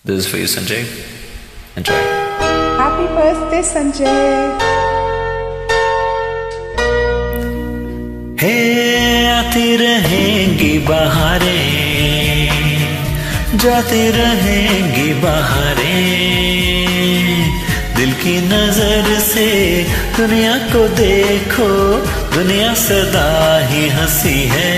This is for you, Sanjay. Enjoy. Happy birthday, Sanjay. हे आती रहेंगी बहारें, जाती रहेंगी बहारें, दिल की नजर से दुनिया को देखो, दुनिया सदा ही हंसी है.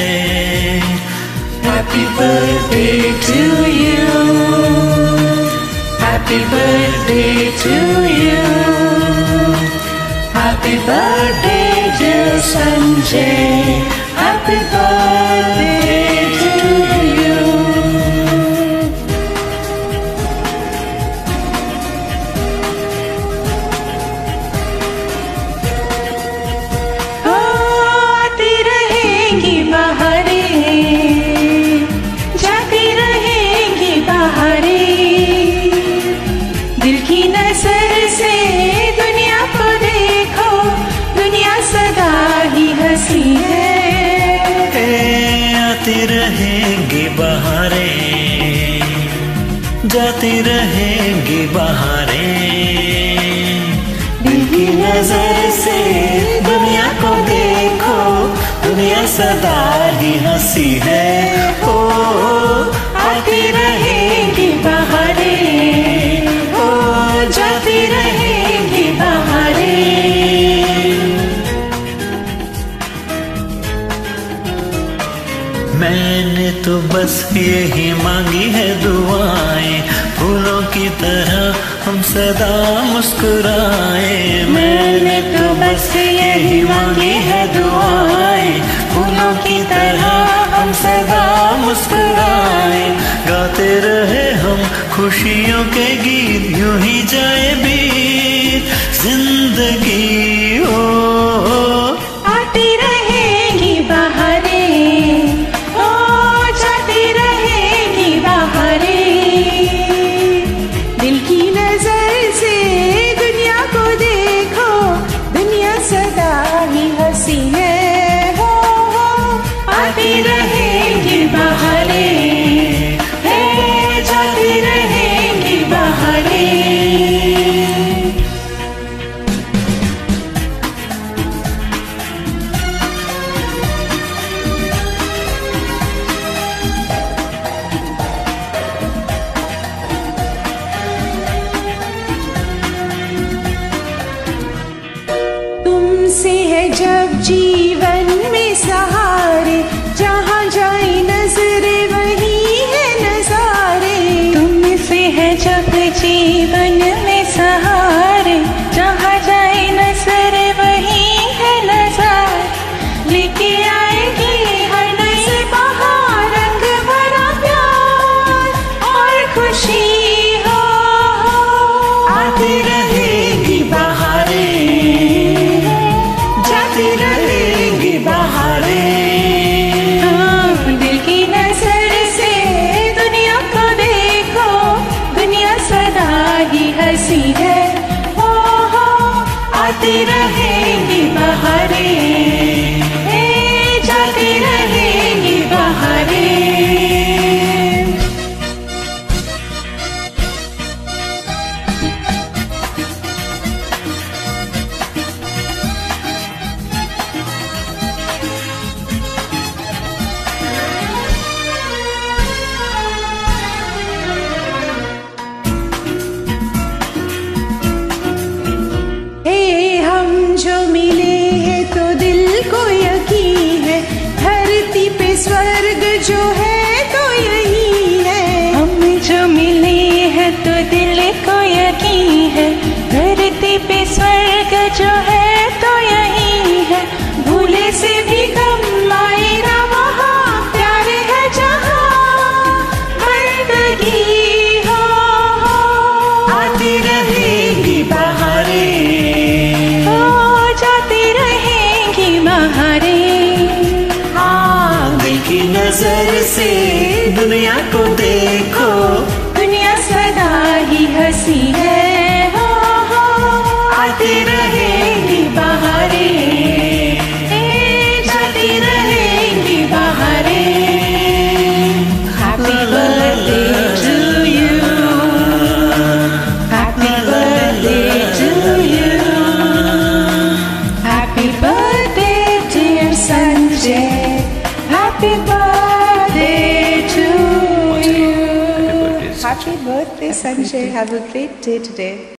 Happy birthday to you, happy birthday to you, happy birthday dear Sanjay, happy birthday to you. आती रहेंगी बहारें, जाती रहेंगी बहारें, दिल की नजर से दुनिया को देखो, दुनिया सदा ही हंसी है. आती रहेंगी बहारें, जाती रहेंगी बहारें, दिल की नजर से दुनिया को देखो, दुनिया सदा ही हंसी है. ओ आती रहेंगी बहारें, ओ जाती रहेंगी बहारें. मैंने तो बस यही मांगी है दुआएं, फूलों की तरह हम सदा मुस्कुराएं. मैंने तो बस यही मांगी है दुआएं, फूलों की तरह हम सदा मुस्कुराएं. गाते रहे हम खुशियों के गीत, यूं ही जाए बीत जिंदगी. ओ आती रहेंगी बहारें, ओ जाती रहेंगी बहारें, दिल की नजर से दुनिया को देखो, दुनिया सदा ही हंसी है. हो आती रहेंगी बहारें, हे जाती रहेंगी बहारें. तुमसे है जब जीवन में सहारे, जहाँ जाए नजरे वही है नजारे. तुमसे है जब जीवन में सहारे, जहाँ जाए नजरे वही है नजारे. लेके आएगी हर नई बहार, रंग भरा प्यार और खुशी हो. आती रहेगी बहारें, जाती रहेगी बहारें. हाँ, दिल की नजर से दुनिया को देखो, दुनिया सदा ही हंसी है. हो आती रहेंगी बहारें, ए, जाती रहेंगी बहारें. हे हम जो मिले हैं तो दिल को यकीन है, धरती पे स्वर्ग जो है तो यही है. हम जो मिले हैं तो दिल को यकीन है, धरती पे स्वर्ग जो है तो यही है. भूले से भी कम आए ना वहाँ, प्यार है जहाँ बंदगी हो. आती रहेगी बहारें, ओ जाती रहेंगी बहारें. हाँ, दिल की नजर से दुनिया को देखो, दुनिया सदा ही हंसी है. हो आती रहेगी बहारें, ए, जाती रहेंगी बहारें. Happy birthday to Happy birthday to you. Happy birthday, Happy birthday, Sanjay. Have a great day today.